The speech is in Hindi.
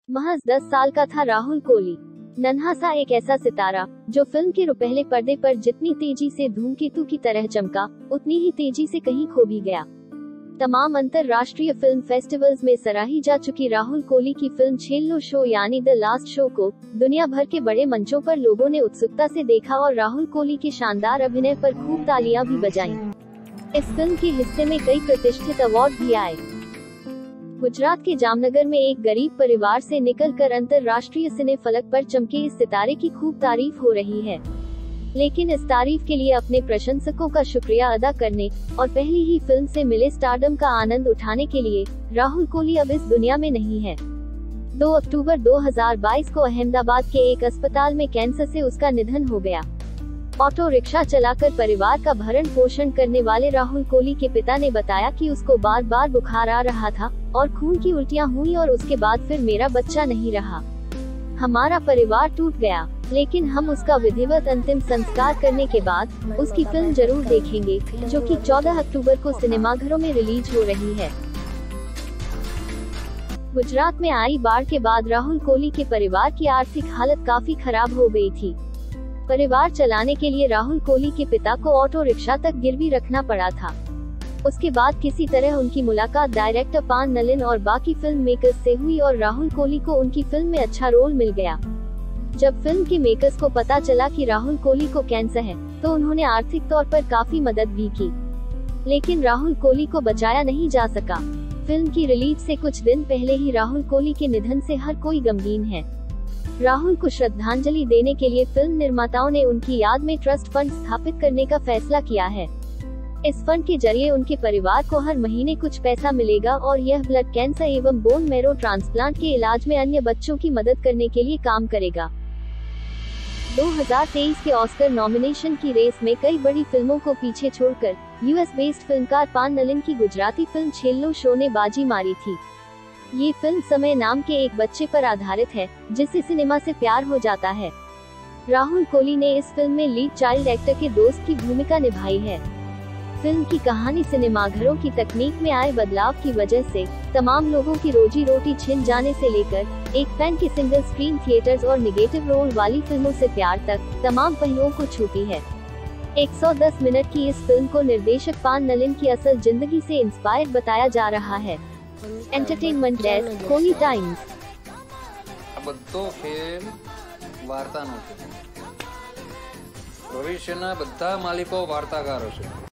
महज 10 साल का था राहुल कोहली, नन्हा सा एक ऐसा सितारा जो फिल्म के पहले पर्दे पर जितनी तेजी से धूमकेतु की तरह चमका, उतनी ही तेजी से कहीं खो भी गया। तमाम अंतर्राष्ट्रीय फिल्म फेस्टिवल्स में सराही जा चुकी राहुल कोहली की फिल्म छेल्लो शो यानी द लास्ट शो को दुनिया भर के बड़े मंचों पर लोगों ने उत्सुकता से देखा और राहुल कोहली के शानदार अभिनय पर खूब तालियां भी बजाईं। इस फिल्म के हिस्से में कई प्रतिष्ठित अवार्ड भी आए। गुजरात के जामनगर में एक गरीब परिवार से निकलकर अंतर्राष्ट्रीय सिने फलक पर चमके इस सितारे की खूब तारीफ हो रही है। लेकिन इस तारीफ के लिए अपने प्रशंसकों का शुक्रिया अदा करने और पहली ही फिल्म से मिले स्टारडम का आनंद उठाने के लिए राहुल कोहली अब इस दुनिया में नहीं है। 2 अक्टूबर 2022 को अहमदाबाद के एक अस्पताल में कैंसर से उसका निधन हो गया। ऑटो रिक्शा चलाकर परिवार का भरण पोषण करने वाले राहुल कोहली के पिता ने बताया कि उसको बार बार बुखार आ रहा था और खून की उल्टियां हुई और उसके बाद फिर मेरा बच्चा नहीं रहा। हमारा परिवार टूट गया, लेकिन हम उसका विधिवत अंतिम संस्कार करने के बाद उसकी फिल्म जरूर देखेंगे, जो कि 14 अक्टूबर को सिनेमाघरों में रिलीज हो रही है। गुजरात में आई बाढ़ के बाद राहुल कोहली के परिवार की आर्थिक हालत काफी खराब हो गई थी। परिवार चलाने के लिए राहुल कोहली के पिता को ऑटो रिक्शा तक गिरवी रखना पड़ा था। उसके बाद किसी तरह उनकी मुलाकात डायरेक्टर पान नलिन और बाकी फिल्म मेकर्स से हुई और राहुल कोहली को उनकी फिल्म में अच्छा रोल मिल गया। जब फिल्म के मेकर्स को पता चला कि राहुल कोहली को कैंसर है, तो उन्होंने आर्थिक तौर पर काफी मदद भी की, लेकिन राहुल कोहली को बचाया नहीं जा सका। फिल्म की रिलीज से कुछ दिन पहले ही राहुल कोहली के निधन से हर कोई गमगीन है। राहुल को श्रद्धांजलि देने के लिए फिल्म निर्माताओं ने उनकी याद में ट्रस्ट फंड स्थापित करने का फैसला किया है। इस फंड के जरिए उनके परिवार को हर महीने कुछ पैसा मिलेगा और यह ब्लड कैंसर एवं बोन मैरो ट्रांसप्लांट के इलाज में अन्य बच्चों की मदद करने के लिए काम करेगा। 2023 के ऑस्कर नॉमिनेशन की रेस में कई बड़ी फिल्मों को पीछे छोड़कर यूएस बेस्ड फिल्मकार पान नलिन की गुजराती फिल्म छेल्लो शो ने बाजी मारी थी। ये फिल्म समय नाम के एक बच्चे पर आधारित है, जिसे सिनेमा से प्यार हो जाता है। राहुल कोहली ने इस फिल्म में लीड चाइल्ड एक्टर के दोस्त की भूमिका निभाई है। फिल्म की कहानी सिनेमाघरों की तकनीक में आए बदलाव की वजह से तमाम लोगों की रोजी रोटी छिन जाने से लेकर एक फैन के सिंगल स्क्रीन थिएटर्स और निगेटिव रोल वाली फिल्मों से प्यार तक तमाम पहलुओं को छूती है। 110 मिनट की इस फिल्म को निर्देशक पान नलिन की असल जिंदगी से इंस्पायर्ड बताया जा रहा है। Entertainment desk, Kohli times. ભવિષ્યના બધા માલિકો વાર્તાકારો છે।